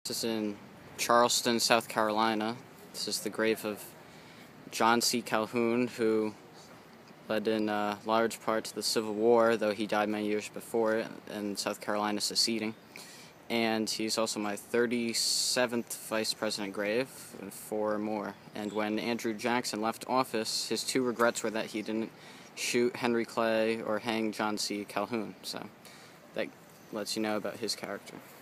This is in Charleston, South Carolina. This is the grave of John C. Calhoun, who led in large part to the Civil War, though he died many years before it, and South Carolina seceding. And he's also my 37th vice president grave, and 4 more. And when Andrew Jackson left office, his 2 regrets were that he didn't shoot Henry Clay or hang John C. Calhoun. So that lets you know about his character.